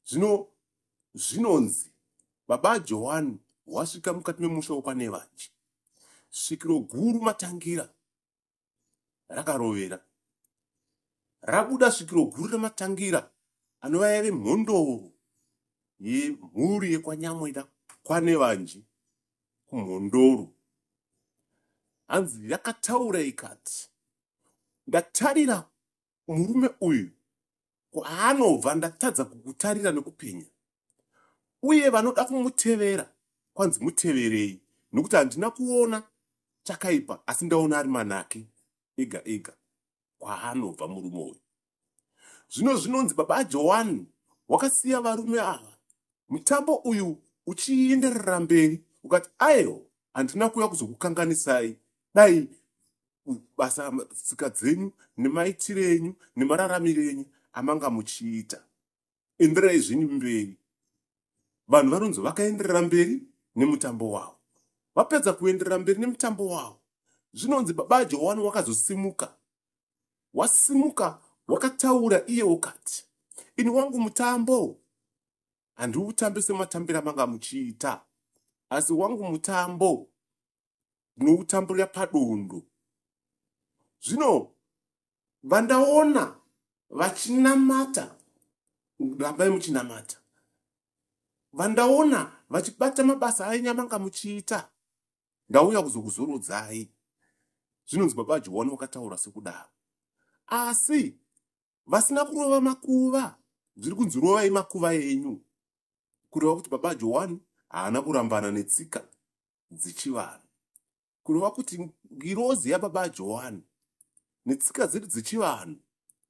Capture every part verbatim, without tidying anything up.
Zvino zvinonzi baba Johanne wasvika mukati memusha wekwaNevanji. Svikiro guru matangira rakarovera. Rabuda svikiro guru rematangira anova yave mhondoro yemhuri yekwanyamwera kwaNevanji kumhondoro. Hanzi yakataura ikati, ndatarira murume uyu kwaanobva ndatadza kukutarira nekupenya, uye vanoda kumutevera kwanzi muteverei, nokuti handina kuona chakaipa asi ndaona ari manake ega ega kwaanobva murume uyu. Zvino zvinonzi baba Johanne wakasiya varume ava, mutambo uyu uchienderera mberi, ukati aiwa handina kuuya kuzokukanganisai, dai basa tsika dzenyu nemaitiro enyu nemararamiro enyu amanga muchiita, enderai zvenyu mberi. Vanhu vanonzi vakaenderera mberi nemutambo wavo. Vapedza kuenderera mberi nemutambo wavo, zvinonzi baba Johanne wakazosimuka. Wasimuka wakataura iye ukati, ini wangu mutambo handiutambe sematambiro amanga muchiita, asi wangu mutambo ndinoutambira padondo. Zvino vandaona vachinamata, rambai muchinamata. Vandaona vachibata mabasa enyu amanga muchiita, ndauya kuzokuzorodzai. Zvinonzi baba Johanne wakataura sekudaro. Asi vasina kurova makuva, zviri kunzi rovai makuva enyu. Kureva kuti baba Johanne haana kurambana netsika dzechivanhu. Kureva kuti ngirozi yababa Johanne netsika dzedu dzechivanhu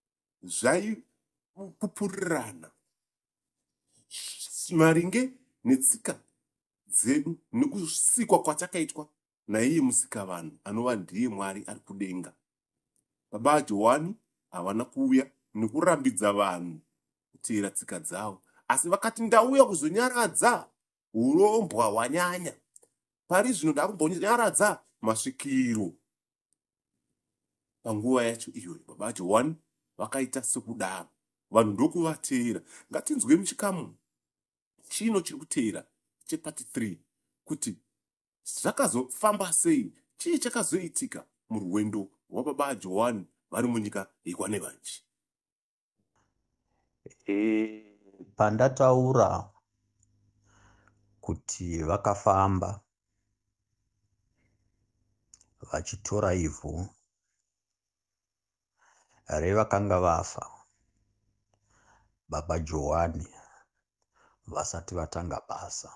zvaipupurirana maringe netsika dzedu nekusikwa kwatakaitwa naiye musikavanhu anova ndiye Mwari ari kudenga. Baba Johanne havana kuuya nekurambidza vanhu kuteera tsika dzavo, asi vakati ndauya kuzonyaradza urombwa hwanyanya. Pari zvino ndakumbonyaradza masvikiro. Panguva yacho iyoyo baba Johanne vakaita sekudaro, vanhu ndokuvateera. Ngatinzwe muchikamu chino chiri kuteera chepati three kuti zvakazofamba sei, chii chakazoitika murwendo rwababa Johanne vari munyika yekwaNevanji. E, pandataura kuti vakafamba vachitora ivhu revakanga vafa baba Johanne vasati vatanga basa.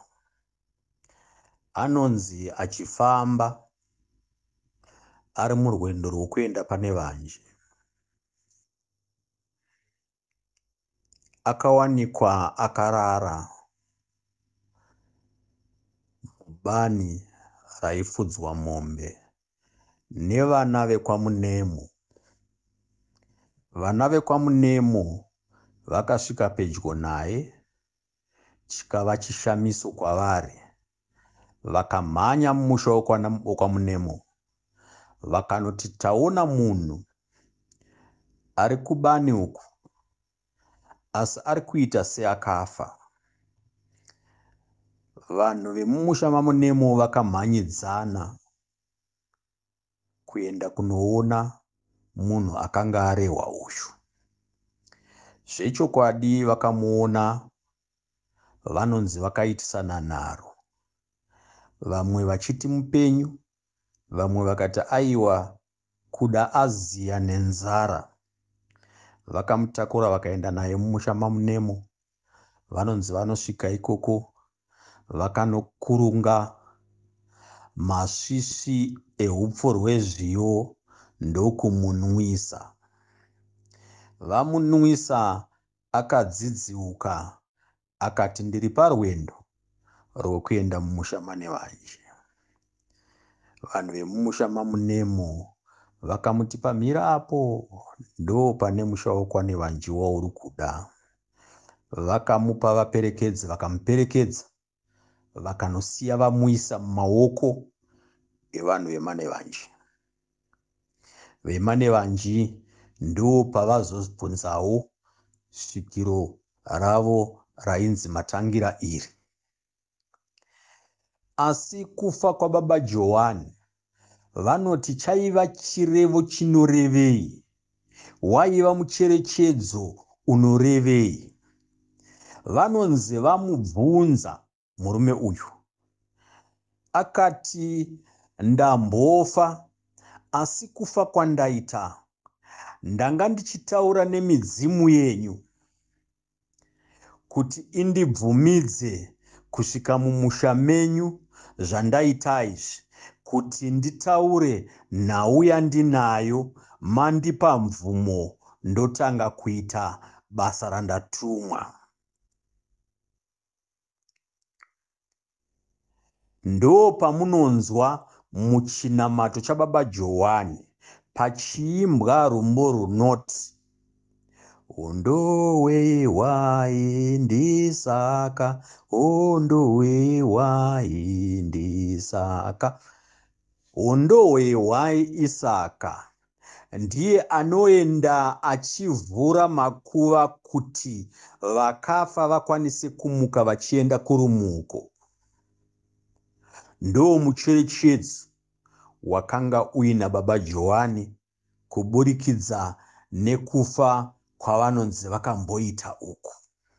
Anonzi achifamba ari murwendo rwokuenda paNevanji, akawanikwa akarara mubani raifudzwa mombe nevana vekwaMunemo. Vana vekwaMunemo vakasvika pedyo naye, chikava chishamiso kwavari. Vakamhanya mumusha wokwaMunemo vakanoti, taona munhu ari kubani uku, asi ari kuita seakafa. Vanhu vemumusha maMunemo vakamhanyidzana kuenda kunoona munhu akanga arehwa uyu. Zvechokwadi vakamuona, vanonzi vakaitisana nharo, vamwe vachiti mupenyu, vamwe vakati aiwa kuda aziya nenzara. Vakamutakura vakaenda naye mumusha maMunemo. Vanonzi vanosvika ikoko vakanokurunga masvisvi ehupfu rwezviyo ndokumunwisa. Vamunwisa akadzidziuka akati, ndiri parwendo rwokuenda mumusha maNevanji. Vanhu vemumusha maMunemo vakamuti, pamira apo ndo pane musha wokwaNevanji wauri kuda. Vakamupa vaperekedzi, vakamuperekedza vakanosiya vamuisa mumaoko evanhu vemaNevanji. VeMaNevanji ndo pavazobvunzawo svikiro ravo rainzi matangira iri. Asi kufa kwaBaba Johanne vanoti chaiva chirevo chinorevei, waiva mucherechedzo unorevei. Vanonzi vamubvunza murume uyu, akati, ndambofa, asi kufa kwandaita ndanga ndichitaura nemidzimu yenyu kuti indibvumidze kusvika mumusha menyu zvandaita izvi, kuti nditaure nhau yandinayo, mandipa mvumo ndotanga kuita basa randatumwa. Ndo pamunonzwa muchinamato chaBaba Johanne pachiimbwa rumbo runoti, ondowe waindisaka, ondowe waindisaka. Ondowe waisaka ndiye anoenda achivhura makuva kuti vakafa vakwanise kumuka vachienda kurumuko. Ndo mucherechedzo wakanga uina Baba Johanne kuburikidza nekufa kwavanonzi vakamboita uku.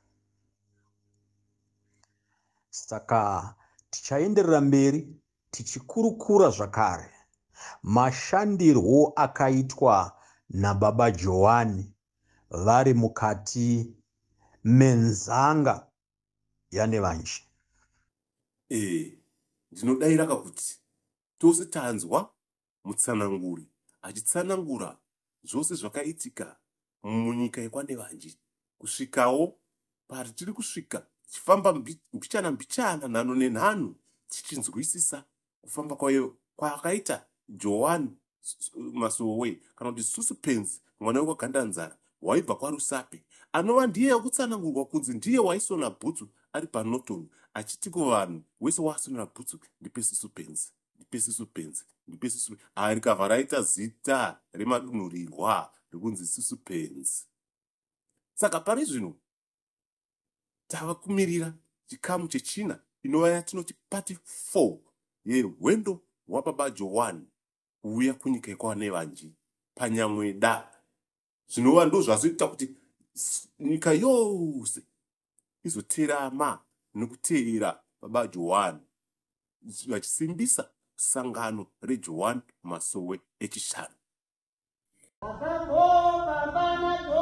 Saka tichaenderera mberi tichikurukura zvakare mashandirwo akaitwa naBaba Johanne vari mukati menzanga yaNevanji. Eh, ndinodayira kuti tose tanzwa mutsananguri achitsanangura zvose zvakaitika munyika yekwaNevanji kusvikawo pari tiri kusvika tichifamba mbichana mbichana nhano nenhano tichinzwisisa kufamba kwayo kwakaita Johanne weMasowe kana kuti suspense mwana wekwaGandanzara waibva kwaRusape, anova ndiye akutsanangurwa kunzi ndiye waisona bhutsu ari paNorton achiti kuvanhu, wese wasonera bhutsu ndipe suspense, ndipe suspense, ndipe suspense. Ari rikabva raita zita remadunhurirwa rekunzi suspense. Saka pari zvino tava kumirira chikamu chechina inova yatinoti pati four yerwendo rwaBaba Johanne kuuya kunyika yekwaNevanji paNyamweda. Zvinova ndo zvazoita kuti nyika yose izoterama nekuteera Baba Johanne, vachisimbisa sangano reJohanne weMasowe echishanu.